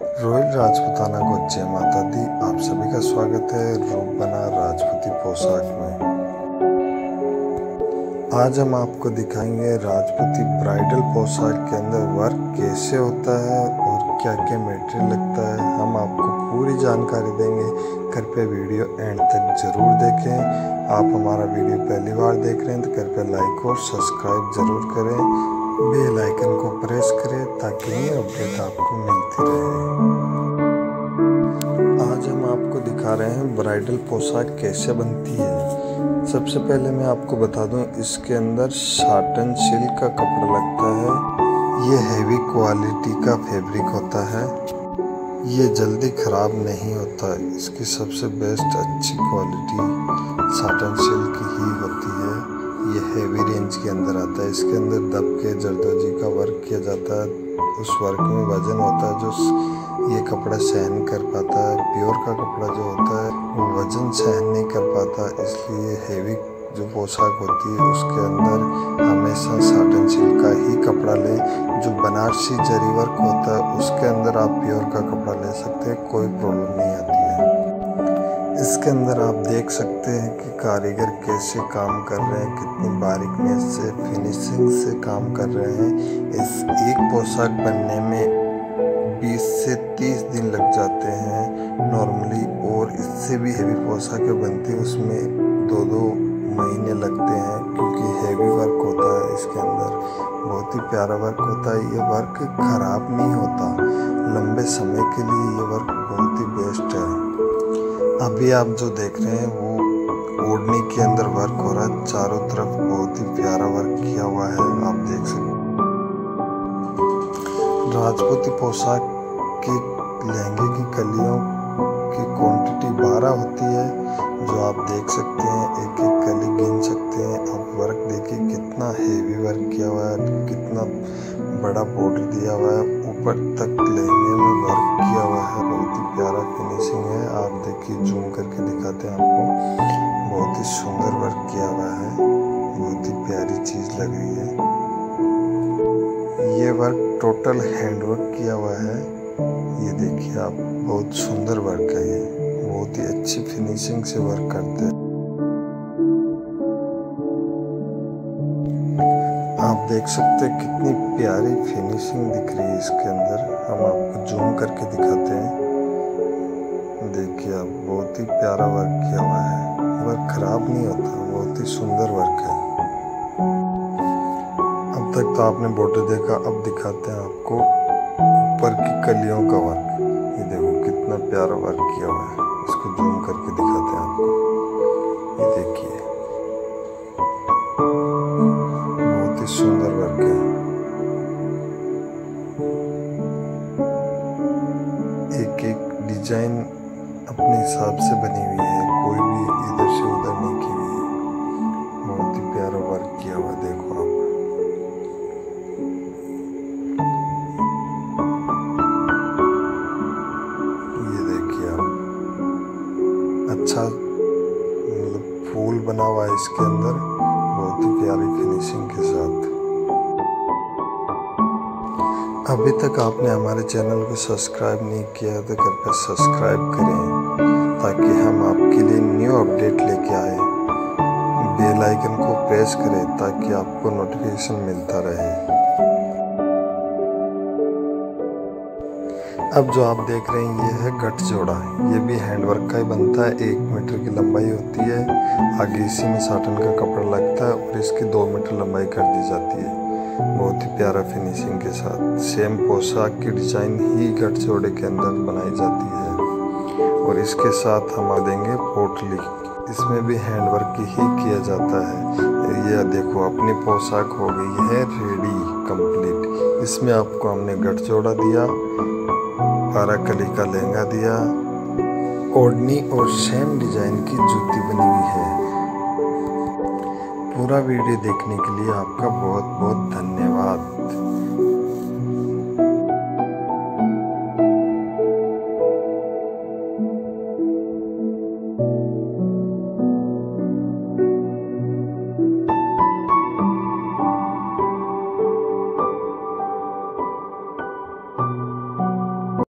Royal Rajputana को जय माता दी। आप सभी का स्वागत है रूप बना राजपूती पोशाक में। आज हम आपको दिखाएंगे राजपूती ब्राइडल पोशाक के अंदर वर्क कैसे होता है और क्या क्या मटेरियल लगता है। हम आपको पूरी जानकारी देंगे। कृपया वीडियो एंड तक जरूर देखें। आप हमारा वीडियो पहली बार देख रहे हैं तो कृपया लाइक और सब्सक्राइब जरूर करें। बेल आइकन को प्रेस करें ताकि ये अपडेट आपको मिलती रहे। आज हम आपको दिखा रहे हैं ब्राइडल पोशाक कैसे बनती है। सबसे पहले मैं आपको बता दूं, इसके अंदर साटन सिल्क का कपड़ा लगता है। ये हैवी क्वालिटी का फैब्रिक होता है। ये जल्दी ख़राब नहीं होता। इसकी सबसे बेस्ट अच्छी क्वालिटी साटन सिल्क ही होती है। ये हैवी रेंज के अंदर आता है। इसके अंदर दबके जरदोजी का वर्क किया जाता है। उस वर्क में वजन होता है जो ये कपड़ा सहन कर पाता है। प्योर का कपड़ा जो होता है वो वजन सहन नहीं कर पाता, इसलिए हैवी जो पोशाक होती है उसके अंदर हमेशा साटन सिल्क का ही कपड़ा लें। जो बनारसी जरी वर्क होता है उसके अंदर आप प्योर का कपड़ा ले सकते हैं, कोई प्रॉब्लम नहीं आती है। इसके अंदर आप देख सकते हैं कि कारीगर कैसे काम कर रहे हैं, कितनी बारीकी से फिनिशिंग से काम कर रहे हैं। इस एक पोशाक बनने में 20 से 30 दिन लग जाते हैं नॉर्मली, और इससे भी हैवी पोशाकें बनती है उसमें 2-2 महीने लगते हैं, क्योंकि हैवी वर्क होता है। इसके अंदर बहुत ही प्यारा वर्क होता है। ये वर्क खराब नहीं होता। लंबे समय के लिए ये वर्क बहुत ही बेस्ट है। अभी आप जो देख रहे हैं वो ओढ़नी के अंदर वर्क हो रहा है। चारों तरफ बहुत ही प्यारा वर्क किया हुआ है, आप देख सकते हैं। राजपूती पोशाक के लहंगे की कलियों की क्वांटिटी 12 होती है, जो आप देख सकते हैं। एक एक कली गिन सकते हैं। अब वर्क देखिए कितना हेवी वर्क किया हुआ है, कितना बड़ा बॉर्डर दिया हुआ है, ऊपर तक लहंगे में वर्क किया हुआ है। बहुत ही प्यारा फिनिशिंग है। आप देखिए, जूम करके दिखाते हैं आपको। बहुत ही सुंदर वर्क किया हुआ है, बहुत ही प्यारी चीज़ लग रही है। ये वर्क टोटल हैंड वर्क किया हुआ है। ये देखिए आप, बहुत सुंदर वर्क है। ये बहुत ही अच्छी फिनिशिंग से वर्क करते हैं। आप देख सकते हैं कितनी प्यारी फिनिशिंग दिख रही है इसके अंदर। हम आपको जूम करके दिखाते हैं। देखिए आप, बहुत ही प्यारा वर्क किया हुआ है। वर्क खराब नहीं होता, बहुत ही सुंदर वर्क है। अब तक तो आपने बॉर्डर देखा, अब दिखाते हैं आपको ऊपर की कलियों का वर्क। ये देखो कितना प्यारा वर्क किया हुआ है। इसको जूम करके दिखाते हैं आपको। ये देखिए, बहुत ही सुंदर वर्क है। एक एक डिजाइन अपने हिसाब से बनी हुई है, कोई भी इधर से उधर नहीं की हुई है। बहुत ही प्यारा वर्क किया हुआ, देखो आप। ये देखिए आप, अच्छा मतलब फूल बना हुआ है इसके अंदर, बहुत ही प्यारी फिनिशिंग के साथ। अभी तक आपने हमारे चैनल को सब्सक्राइब नहीं किया है तो कृपया सब्सक्राइब करें, ताकि हम आपके लिए न्यू अपडेट लेके आए। बेल आइकन को प्रेस करें ताकि आपको नोटिफिकेशन मिलता रहे। अब जो आप देख रहे हैं ये है गठ जोड़ा। ये भी हैंडवर्क का ही बनता है। 1 मीटर की लंबाई होती है। आगे इसी में साटन का कपड़ा लगता है और इसकी 2 मीटर लंबाई कर दी जाती है। बहुत ही प्यारा फिनिशिंग के साथ। सेम पोशाक की डिजाइन ही गठ जोड़े के अंदर बनाई जाती है। और इसके साथ हम देंगे पोटली। इसमें भी हैंडवर्क ही किया जाता है। ये देखो, अपनी पोशाक हो गई है रेडी कंप्लीट। इसमें आपको हमने गठ जोड़ा दिया, 12 कली का लहंगा दिया, ओढ़नी और सेम डिजाइन की जूती बनी हुई है। पूरा वीडियो देखने के लिए आपका बहुत बहुत धन्यवाद।